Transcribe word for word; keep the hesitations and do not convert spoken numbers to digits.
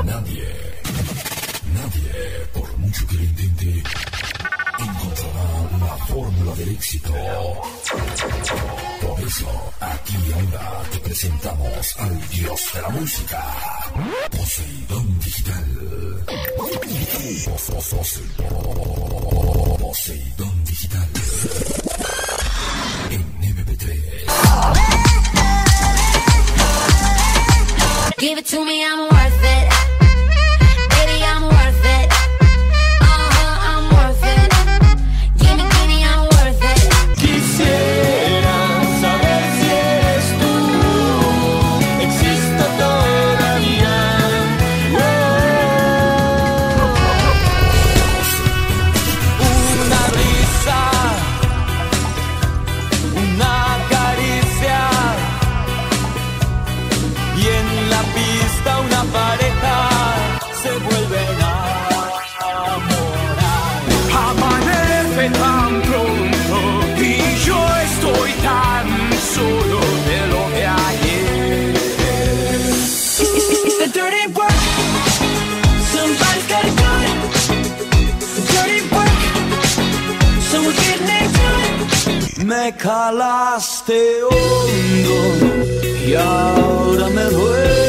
Nadie, nadie, por mucho que lo intente, encontrará la fórmula del éxito. Por eso, aquí y ahora te presentamos al dios de la música, Poseidón Digital. Poseidón Digital. En M P tres. Give it to me, I'm worth it. Baby, I'm worth it. Uh-huh, I'm worth it. Give me, give me, I'm worth it. Quisiera saber si eres tú. Existo todavía. Oh. Una risa, una caricia, y en la pista una pareja se vuelven a enamorar. Amanece tan pronto y yo estoy tan solo de lo de ayer. It's the dirty work. Somebody's gotta do it. Dirty work. Someone's getting into it. Me calaste hondo y ahora me duele.